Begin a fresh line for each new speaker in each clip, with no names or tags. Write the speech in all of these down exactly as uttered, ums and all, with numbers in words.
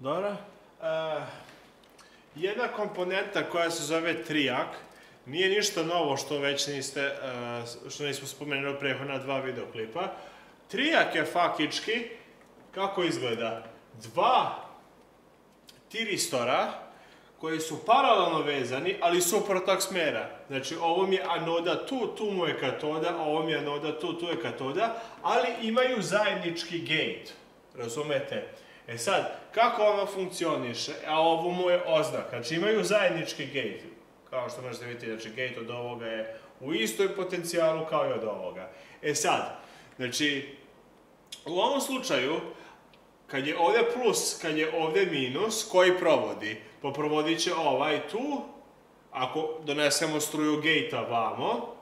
Dobro. Jedna komponenta koja se zove trijak nije ništa novo što već niste, što nismo spomenuli u prethodna dva videoklipa. Trijak je faktički, kako izgleda, dva tiristora koji su paralelno vezani, ali suprotnog smjera. Znači, ovo mi je anoda tu, tu mu je katoda, a ovo mi je anoda tu, tu je katoda, ali imaju zajednički gate. Razumete? E sad, kako ono funkcioniše? A ovo mu je oznak. Znači, imaju zajednički gate. Kao što možete vidjeti, znači, gate od ovoga je u istoj potencijalu kao i od ovoga. E sad, znači, u ovom slučaju, kad je ovdje plus, kad je ovdje minus, koji provodi? Poprovodit će ovaj tu, ako donesemo struju gate-a vamo,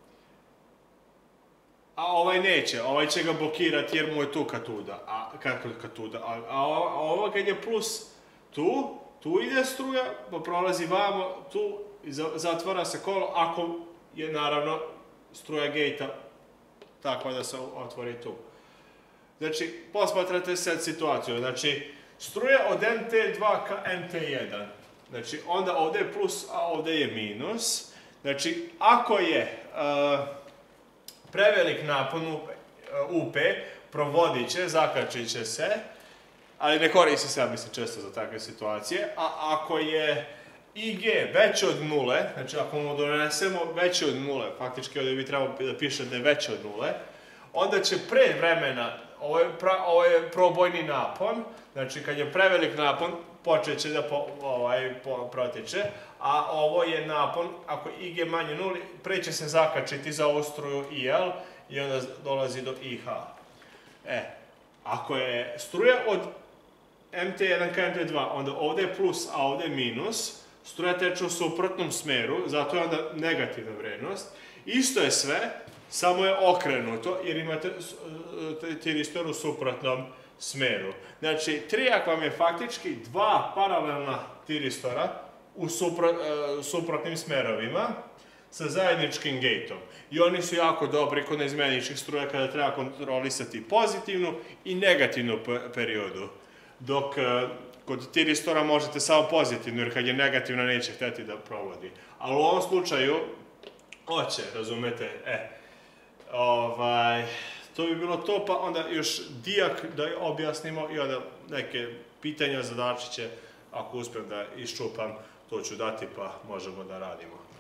a ovaj neće, ovaj će ga blokirati jer mu je tu katuda, a, katuda, a, a ovo kad je plus tu, tu ide struja, pa prolazi vamo, tu i zatvara se kolo, ako je naravno struja gate-a takva da se otvori tu. Znači, posmatrate sad situaciju, znači, struja od M T dva ka M T jedan, znači, onda ovdje je plus, a ovdje je minus, znači, ako je uh, prevelik napon U P, provodit će, zakačit će se, ali ne koristi se, ja mislim, često za takve situacije, a ako je I G veće od nule, znači, ako mu donesemo veće od nule, faktički ovdje bi trebalo da piše da je veće od nule, onda će pre vremena, ovo je, pra, ovo je probojni napon, znači kad je prevelik napon, počet će da po, ovaj, po, protiče, a ovo je napon, ako I G manje nuli, pre će se zakačiti za ovu struju I L i onda dolazi do I H. E, ako je struja od M T jedan ka M T dva, onda ovdje je plus, a ovdje je minus, struja teče u suprotnom smeru, zato je onda negativna vrednost. Isto je sve, samo je okrenuto, jer imate tiristor u suprotnom smeru. Znači, trijak vam je faktički dva paralelna tiristora u supro, uh, suprotnim smerovima sa zajedničkim gateom. I oni su jako dobri kod neizmeničnih struja kada treba kontrolisati pozitivnu i negativnu periodu. Dok uh, kod tiristora možete samo pozitivnu, jer kad je negativna neće htjeti da provodi. Ali u ovom slučaju, hoće, razumete, e. Ovaj, to bi bilo to, pa onda još dijak da objasnimo i onda neke pitanja, zadačiće, ako uspijem da iščupam, to ću dati pa možemo da radimo.